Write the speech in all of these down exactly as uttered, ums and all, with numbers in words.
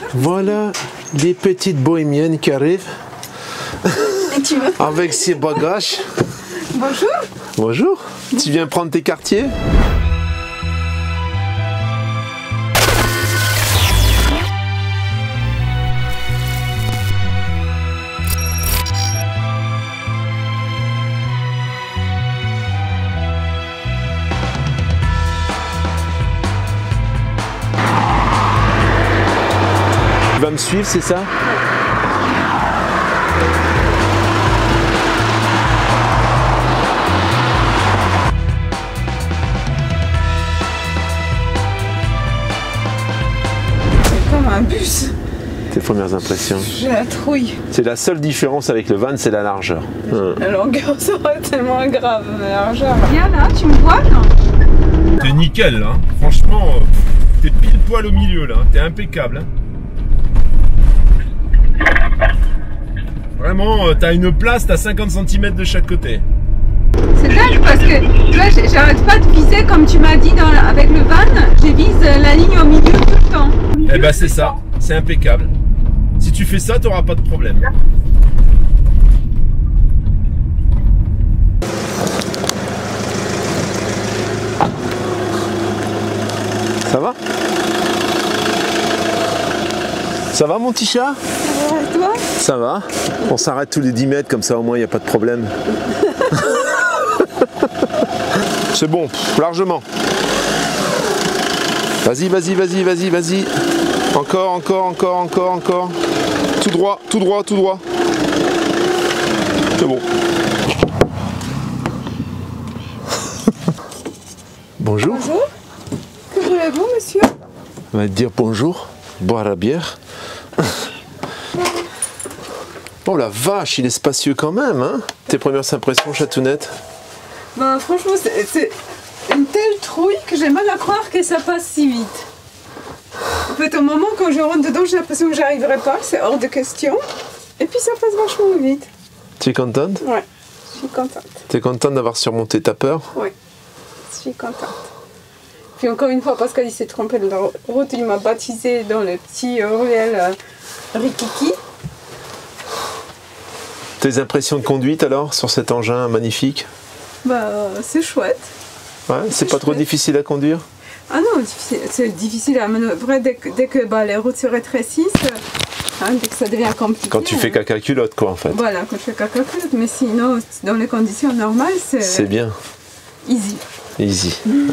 Voilà les petites bohémiennes qui arrivent tu veux... avec ses bagages. Bonjour. Bonjour. Tu viens prendre tes quartiers? Tu vas me suivre, c'est ça? C'est comme un bus. Tes premières impressions? J'ai la trouille. C'est la seule différence avec le van, c'est la largeur. Hum. La longueur serait tellement grave, la largeur. Viens là, tu me vois, non? T'es nickel là, franchement, t'es pile poil au milieu là, t'es impeccable. Hein. Vraiment, t'as une place, t'as cinquante centimètres de chaque côté. C'est dingue parce que tu vois, j'arrête pas de viser comme tu m'as dit dans, avec le van, je vise la ligne au milieu tout le temps. Eh ben c'est ça, c'est impeccable. Si tu fais ça, t'auras pas de problème. Ça va? Ça va mon petit chat? Ça va et toi? Ça va. On s'arrête tous les dix mètres, comme ça au moins il n'y a pas de problème. C'est bon, largement. Vas-y, vas-y, vas-y, vas-y, vas-y. Encore, encore, encore, encore, encore. Tout droit, tout droit, tout droit. C'est bon. Bonjour. Bonjour. Que voulez-vous, monsieur? On va te dire bonjour, boire la bière. Oh la vache, il est spacieux quand même, hein? Tes premières impressions, Chatounette? Bah franchement, c'est une telle trouille que j'ai mal à croire que ça passe si vite. En fait, au moment quand je rentre dedans, j'ai l'impression que j'arriverai pas, c'est hors de question. Et puis ça passe vachement vite. Tu es contente? Ouais, je suis contente. Tu es contente d'avoir surmonté ta peur? Ouais, je suis contente. Puis encore une fois, Pascal il s'est trompé de la route, il m'a baptisé dans le petit ruelle euh, Rikiki. Tes impressions de conduite alors sur cet engin magnifique? Bah c'est chouette. Ouais, c'est pas trop difficile à conduire? Ah non, c'est difficile à manœuvrer dès que, dès que bah, les routes se rétrécissent, hein, dès que ça devient compliqué. Quand tu fais caca culotte quoi en fait. Voilà, quand je fais caca culotte, mais sinon, dans les conditions normales, c'est... C'est bien. Easy. Easy. Mmh.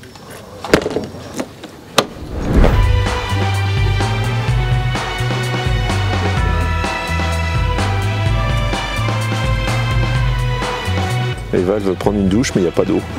Eva elle veut prendre une douche mais il n'y a pas d'eau.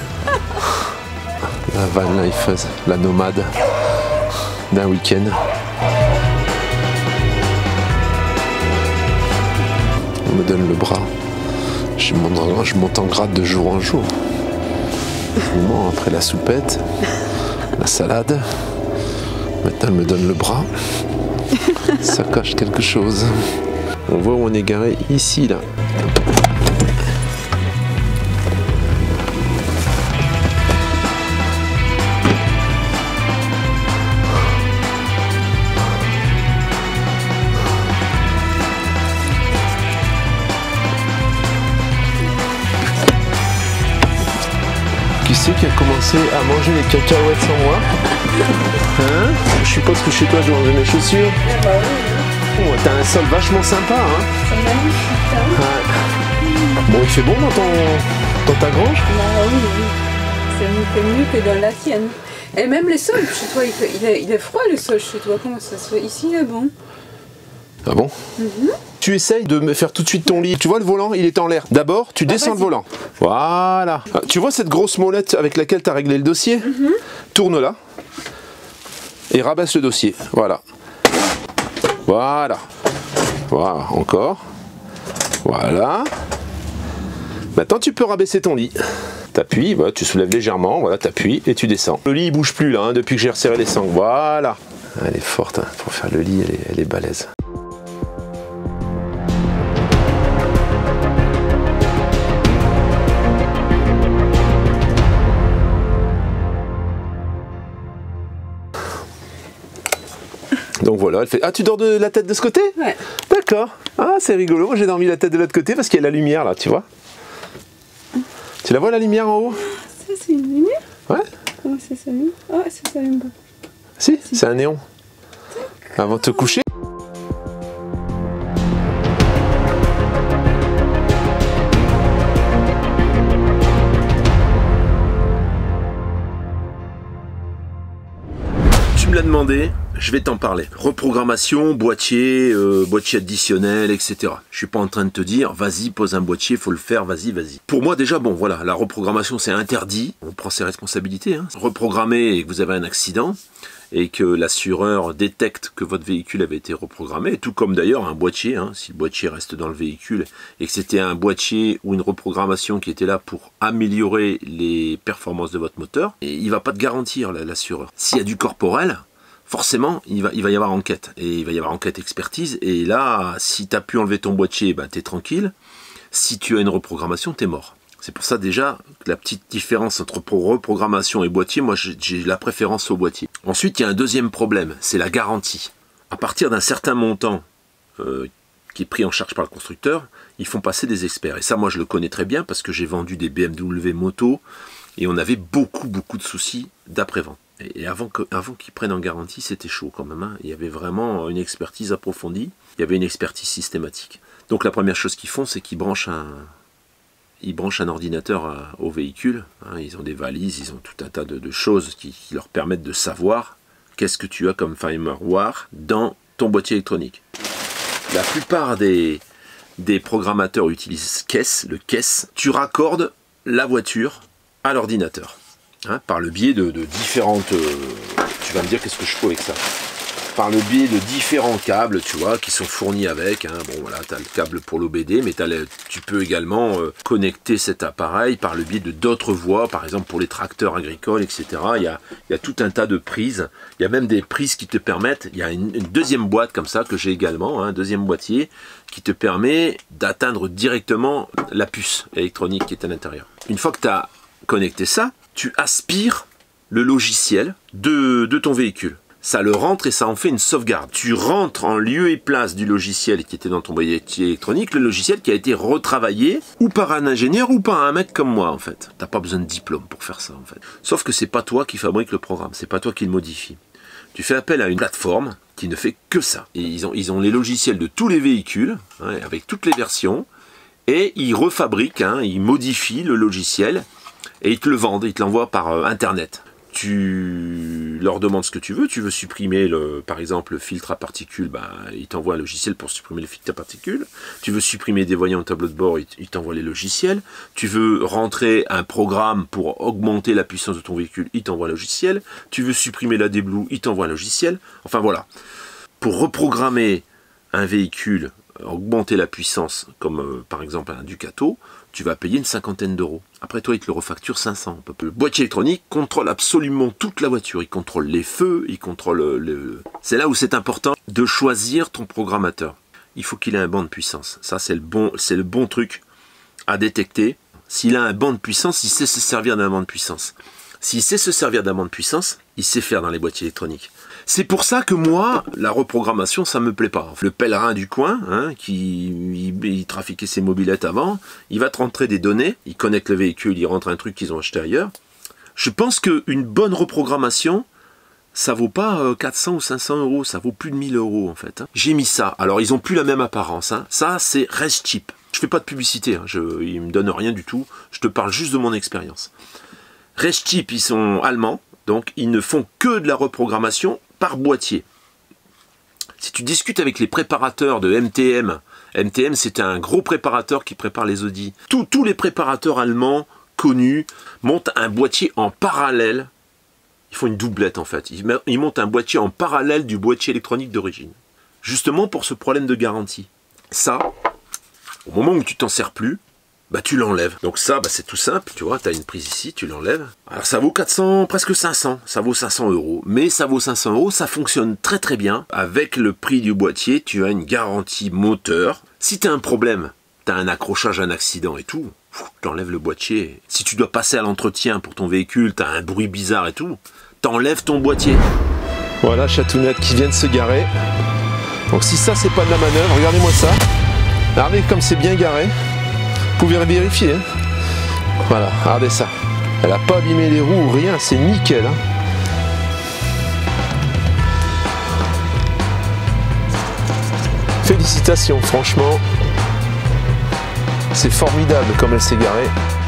La van life, la nomade d'un week-end. On me donne le bras. Je monte en, je monte en grade de jour en jour. Finalement, après la soupette, la salade, maintenant elle me donne le bras. Ça cache quelque chose. On voit où on est garé ici là. Qui c'est qui a commencé à manger les cacahuètes sans moi? Hein? Je suppose que chez toi je range mes chaussures. Ah bah oui, Oh, t'as un sol vachement sympa, hein? c'est magnifique, hein? Ouais. Bon, il fait bon dans, ton, dans ta grange? Bah oui, oui. C'est mieux que dans la tienne. Et même le sol, chez toi, il, fait, il, est, il est froid le sol chez toi. Comment ça se fait? Ici, il est bon. Ah bon? Mm-hmm. Tu essayes de me faire tout de suite ton lit. Tu vois le volant, il est en l'air. D'abord, tu Ah, descends le volant. Voilà. Ah, tu vois cette grosse molette avec laquelle tu as réglé le dossier? Mm-hmm. Tourne-la. Et rabaisse le dossier. Voilà. Voilà. Voilà. Encore. Voilà. Maintenant, tu peux rabaisser ton lit. T'appuies, voilà, tu soulèves légèrement, voilà, t'appuies et tu descends. Le lit, il bouge plus là, hein, depuis que j'ai resserré les sangles. Voilà. Elle est forte, hein, pour faire le lit, elle est, elle est balèze. Donc voilà, elle fait... Ah, tu dors de la tête de ce côté? Ouais. D'accord. Ah, c'est rigolo. Moi, j'ai dormi la tête de l'autre côté parce qu'il y a la lumière là, tu vois. Tu la vois la lumière en haut? Ça, c'est une lumière? Ouais. Comment ça s'allume? Ah, ça s'allume pas. Si, c'est un néon. Avant de te coucher. Tu me l'as demandé, je vais t'en parler. Reprogrammation, boîtier, euh, boîtier additionnel, et cetera. Je suis pas en train de te dire, vas-y, pose un boîtier, faut le faire, vas-y, vas-y. Pour moi, déjà, bon, voilà, la reprogrammation, c'est interdit. On prend ses responsabilités. Hein. Reprogrammer et que vous avez un accident et que l'assureur détecte que votre véhicule avait été reprogrammé, tout comme d'ailleurs un boîtier, hein, si le boîtier reste dans le véhicule et que c'était un boîtier ou une reprogrammation qui était là pour améliorer les performances de votre moteur, et il ne va pas te garantir l'assureur. S'il y a du corporel, forcément, il va, il va y avoir enquête, et il va y avoir enquête expertise, et là, si tu as pu enlever ton boîtier, ben, tu es tranquille. Si tu as une reprogrammation, tu es mort. C'est pour ça déjà que la petite différence entre reprogrammation et boîtier, moi j'ai la préférence au boîtier. Ensuite, il y a un deuxième problème, c'est la garantie. À partir d'un certain montant euh, qui est pris en charge par le constructeur, ils font passer des experts. Et ça, moi je le connais très bien parce que j'ai vendu des B M W moto et on avait beaucoup beaucoup de soucis d'après-vente. Et avant que, avant qu'ils prennent en garantie, c'était chaud quand même. Hein. Il y avait vraiment une expertise approfondie, il y avait une expertise systématique. Donc la première chose qu'ils font, c'est qu'ils branchent un... Ils branchent un ordinateur à, au véhicule, hein, ils ont des valises, ils ont tout un tas de, de choses qui, qui leur permettent de savoir qu'est-ce que tu as comme firmware dans ton boîtier électronique. La plupart des, des programmateurs utilisent caisse, le caisse. Tu raccordes la voiture à l'ordinateur, hein, par le biais de, de différentes... Euh, tu vas me dire qu'est-ce que je fais avec ça? Par le biais de différents câbles, tu vois, qui sont fournis avec. Hein. Bon, voilà, tu as le câble pour l'O B D, mais le, tu peux également euh, connecter cet appareil par le biais de d'autres voies, par exemple pour les tracteurs agricoles, et cetera. Il y a, il y a tout un tas de prises. Il y a même des prises qui te permettent, il y a une, une deuxième boîte comme ça que j'ai également, un hein, deuxième boîtier, qui te permet d'atteindre directement la puce électronique qui est à l'intérieur. Une fois que tu as connecté ça, tu aspires le logiciel de, de ton véhicule. Ça le rentre et ça en fait une sauvegarde. Tu rentres en lieu et place du logiciel qui était dans ton boîtier électronique, le logiciel qui a été retravaillé ou par un ingénieur ou par un mec comme moi en fait. T'as pas besoin de diplôme pour faire ça en fait. Sauf que c'est pas toi qui fabrique le programme, c'est pas toi qui le modifie. Tu fais appel à une plateforme qui ne fait que ça. Et ils ont, ils ont les logiciels de tous les véhicules, hein, avec toutes les versions, et ils refabriquent, hein, ils modifient le logiciel et ils te le vendent, ils te l'envoient par euh, internet. Tu leur demandes ce que tu veux, tu veux supprimer le, par exemple le filtre à particules, bah, il t'envoie un logiciel pour supprimer le filtre à particules, tu veux supprimer des voyants au tableau de bord, il, il t'envoie les logiciels, tu veux rentrer un programme pour augmenter la puissance de ton véhicule, il t'envoie un logiciel, tu veux supprimer la déblue, il t'envoie un logiciel, enfin voilà. Pour reprogrammer un véhicule, augmenter la puissance, comme euh, par exemple un Ducato, tu vas payer une cinquantaine d'euros. Après toi, il te le refacture cinq cents. Le boîtier électronique contrôle absolument toute la voiture. Il contrôle les feux, il contrôle le... C'est là où c'est important de choisir ton programmateur. Il faut qu'il ait un banc de puissance. Ça, c'est le bon, c'est le bon truc à détecter. S'il a un banc de puissance, il sait se servir d'un banc de puissance. S'il sait se servir d'un banc de puissance, il sait faire dans les boîtiers électroniques. C'est pour ça que moi, la reprogrammation, ça me plaît pas. Le pèlerin du coin, hein, qui il, il trafiquait ses mobylettes avant, il va te rentrer des données, il connecte le véhicule, il rentre un truc qu'ils ont acheté ailleurs. Je pense qu'une bonne reprogrammation, ça vaut pas quatre cents ou cinq cents euros, ça vaut plus de mille euros en fait. Hein. J'ai mis ça. Alors ils ont plus la même apparence. Hein. Ça, c'est Restchip. Je fais pas de publicité, hein. Je, ils me donnent rien du tout. Je te parle juste de mon expérience. Restchip, ils sont allemands, donc ils ne font que de la reprogrammation par boîtier. Si tu discutes avec les préparateurs de M T M, M T M c'est un gros préparateur qui prépare les Audi. Tous, tous les préparateurs allemands connus montent un boîtier en parallèle. Ils font une doublette en fait. Ils, ils montent un boîtier en parallèle du boîtier électronique d'origine. Justement pour ce problème de garantie. Ça, au moment où tu t'en sers plus, bah tu l'enlèves. Donc ça, bah, c'est tout simple, tu vois, tu as une prise ici, tu l'enlèves. Alors ça vaut quatre cents, presque cinq cents, ça vaut cinq cents euros. Mais ça vaut cinq cents euros, ça fonctionne très très bien. Avec le prix du boîtier, tu as une garantie moteur. Si tu as un problème, tu as un accrochage, un accident et tout, tu enlèves le boîtier. Si tu dois passer à l'entretien pour ton véhicule, tu as un bruit bizarre et tout, tu enlèves ton boîtier. Voilà, Chatounette qui vient de se garer. Donc si ça c'est pas de la manœuvre, regardez-moi ça. Regardez comme c'est bien garé. Vous pouvez vérifier. Hein. Voilà, regardez ça. Elle a pas abîmé les roues ou rien, c'est nickel. Hein. Félicitations, franchement. C'est formidable comme elle s'est garée.